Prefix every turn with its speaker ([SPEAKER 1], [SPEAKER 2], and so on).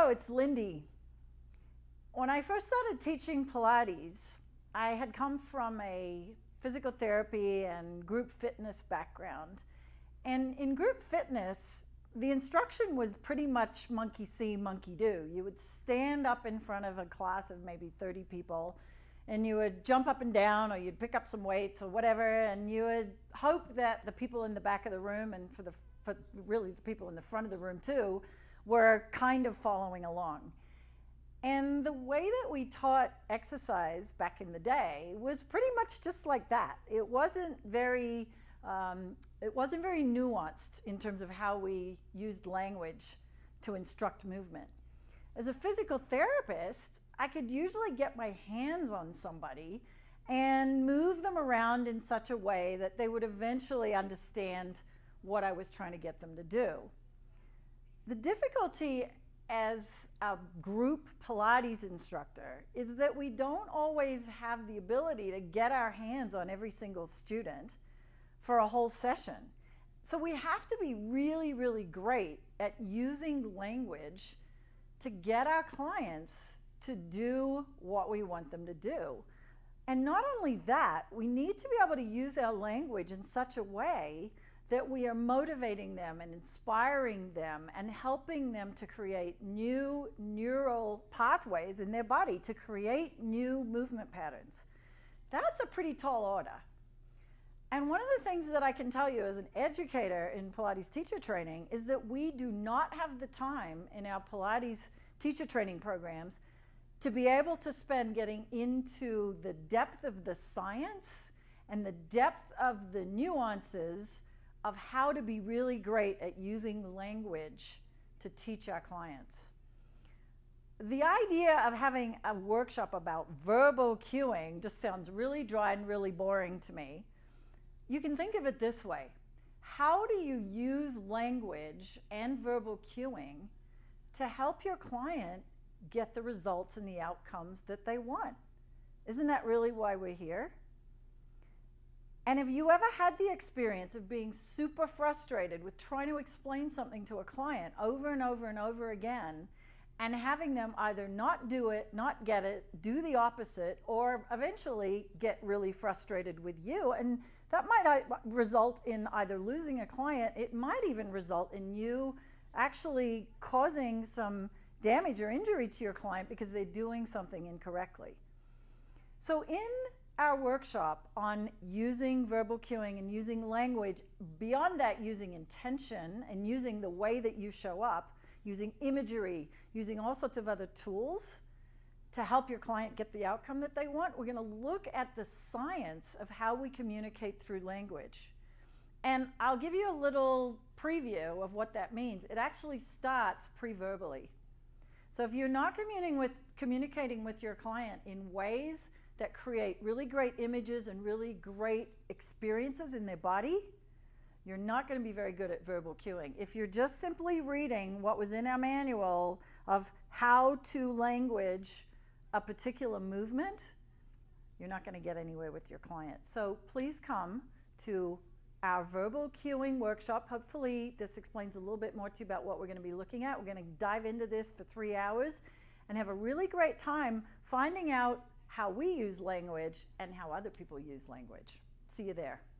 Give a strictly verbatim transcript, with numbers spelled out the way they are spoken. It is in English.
[SPEAKER 1] Hello, it's Lindy. When I first started teaching Pilates, I had come from a physical therapy and group fitness background. And in group fitness, the instruction was pretty much monkey see, monkey do. You would stand up in front of a class of maybe thirty people, and you would jump up and down, or you'd pick up some weights or whatever, and you would hope that the people in the back of the room, and for the for really the people in the front of the room too, were kind of following along. And the way that we taught exercise back in the day was pretty much just like that. It wasn't very, um, it wasn't very nuanced in terms of how we used language to instruct movement. As a physical therapist, I could usually get my hands on somebody and move them around in such a way that they would eventually understand what I was trying to get them to do. The difficulty as a group Pilates instructor is that we don't always have the ability to get our hands on every single student for a whole session. So we have to be really, really great at using language to get our clients to do what we want them to do. And not only that, we need to be able to use our language in such a way that we are motivating them and inspiring them and helping them to create new neural pathways in their body, to create new movement patterns. That's a pretty tall order. And one of the things that I can tell you as an educator in Pilates teacher training is that we do not have the time in our Pilates teacher training programs to be able to spend getting into the depth of the science and the depth of the nuances of how to be really great at using language to teach our clients. The idea of having a workshop about verbal cueing just sounds really dry and really boring to me. You can think of it this way. How do you use language and verbal cueing to help your client get the results and the outcomes that they want? Isn't that really why we're here? And have you ever had the experience of being super frustrated with trying to explain something to a client over and over and over again, and having them either not do it, not get it, do the opposite, or eventually get really frustrated with you? And that might result in either losing a client, it might even result in you actually causing some damage or injury to your client because they're doing something incorrectly. So in our workshop on using verbal cueing and using language, beyond that, using intention and using the way that you show up, using imagery, using all sorts of other tools to help your client get the outcome that they want, we're going to look at the science of how we communicate through language. And I'll give you a little preview of what that means. It actually starts pre-verbally. So if you're not communicating with, communicating with your client in ways that create really great images and really great experiences in their body, you're not going to be very good at verbal cueing. If you're just simply reading what was in our manual of how to language a particular movement, you're not going to get anywhere with your client. So please come to our verbal cueing workshop. Hopefully this explains a little bit more to you about what we're going to be looking at. We're going to dive into this for three hours and have a really great time finding out how we use language and how other people use language. See you there.